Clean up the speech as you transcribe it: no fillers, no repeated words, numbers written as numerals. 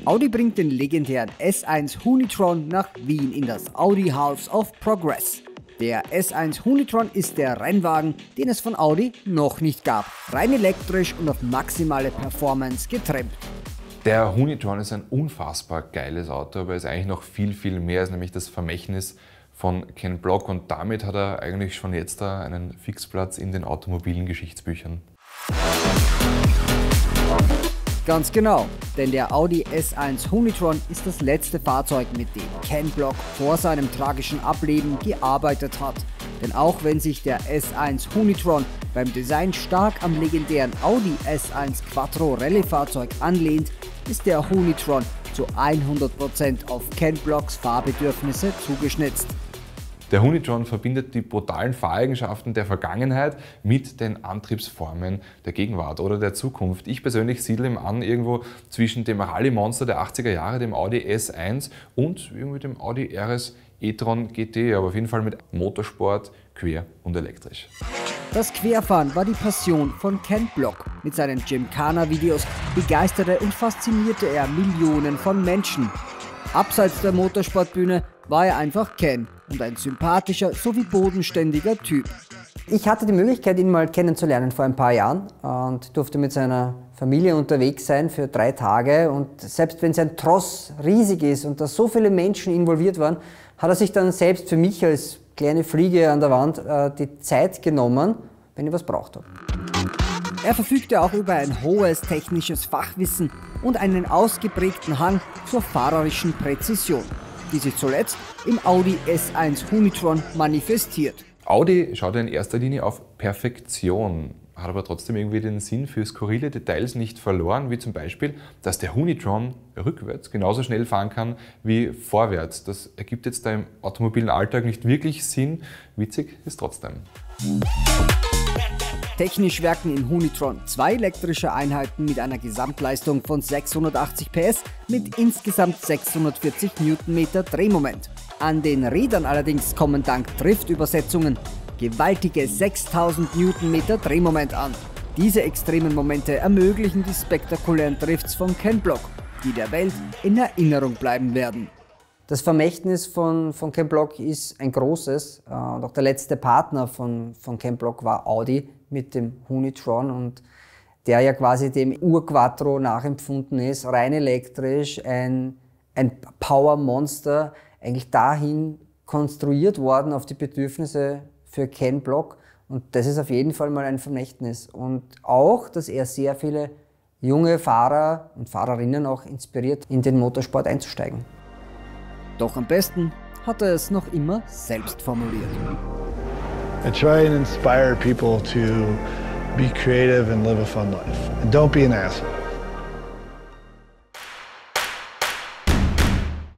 Audi bringt den legendären S1 Hunitron nach Wien in das Audi House of Progress. Der S1 Hunitron ist der Rennwagen, den es von Audi noch nicht gab. Rein elektrisch und auf maximale Performance getrimmt. Der Hunitron ist ein unfassbar geiles Auto, aber er ist eigentlich noch viel mehr, ist nämlich das Vermächtnis von Ken Block, und damit hat er eigentlich schon jetzt einen Fixplatz in den automobilen Geschichtsbüchern. Ganz genau, denn der Audi S1 Hunitron ist das letzte Fahrzeug, mit dem Ken Block vor seinem tragischen Ableben gearbeitet hat. Denn auch wenn sich der S1 Hunitron beim Design stark am legendären Audi S1 Quattro Rallye-Fahrzeug anlehnt, ist der Hunitron zu 100% auf Ken Blocks Fahrbedürfnisse zugeschnitzt. Der Hunitron verbindet die brutalen Fahreigenschaften der Vergangenheit mit den Antriebsformen der Gegenwart oder der Zukunft. Ich persönlich siedle ihn an irgendwo zwischen dem Rallye-Monster der 80er Jahre, dem Audi S1 und irgendwie dem Audi RS e-tron GT, aber auf jeden Fall mit Motorsport, quer und elektrisch. Das Querfahren war die Passion von Ken Block. Mit seinen Gymkhana-Videos begeisterte und faszinierte er Millionen von Menschen. Abseits der Motorsportbühne war er einfach Ken und ein sympathischer sowie bodenständiger Typ. Ich hatte die Möglichkeit, ihn mal kennenzulernen vor ein paar Jahren und durfte mit seiner Familie unterwegs sein für 3 Tage. Und selbst wenn sein Tross riesig ist und da so viele Menschen involviert waren, hat er sich dann selbst für mich als kleine Fliege an der Wand die Zeit genommen, wenn ich was braucht habe. Er verfügte auch über ein hohes technisches Fachwissen und einen ausgeprägten Hang zur fahrerischen Präzision, die sich zuletzt im Audi S1 Hunitron manifestiert. Audi schaut in erster Linie auf Perfektion, hat aber trotzdem irgendwie den Sinn für skurrile Details nicht verloren, wie zum Beispiel, dass der Hunitron rückwärts genauso schnell fahren kann wie vorwärts. Das ergibt jetzt da im automobilen Alltag nicht wirklich Sinn, witzig ist trotzdem. Technisch werken in Hunitron 2 elektrische Einheiten mit einer Gesamtleistung von 680 PS mit insgesamt 640 Newtonmeter Drehmoment. An den Rädern allerdings kommen dank Driftübersetzungen gewaltige 6000 Newtonmeter Drehmoment an. Diese extremen Momente ermöglichen die spektakulären Drifts von Ken Block, die der Welt in Erinnerung bleiben werden. Das Vermächtnis von Ken Block ist ein großes, und auch der letzte Partner von Ken Block war Audi mit dem Hunitron, und der ja quasi dem Ur-Quattro nachempfunden ist, rein elektrisch, ein Power-Monster, eigentlich dahin konstruiert worden auf die Bedürfnisse für Ken Block, und das ist auf jeden Fall mal ein Vermächtnis. Und auch, dass er sehr viele junge Fahrer und Fahrerinnen auch inspiriert, in den Motorsport einzusteigen. Doch am besten hat er es noch immer selbst formuliert. I try and inspire people to be creative and live a fun life. And don't be an asshole.